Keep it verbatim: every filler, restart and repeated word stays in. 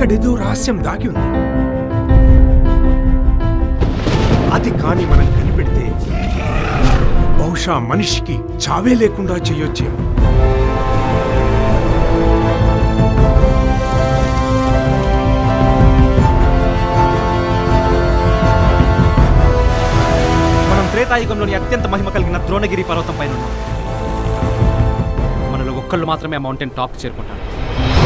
అక్కడేదో రహస్యం దాగి ఉంది. అది కాని మనం కనిపెడితే బహుశా మనిషికి చావే లేకుండా చేయొచ్చేమో. మనం త్రేతాయుగంలోని అత్యంత మహిమ కలిగిన ద్రోణగిరి పర్వతం పైన ఉన్నాం. మనలో ఒక్కళ్ళు మాత్రమే ఆ మౌంటైన్ టాప్ చేరుకుంటారు.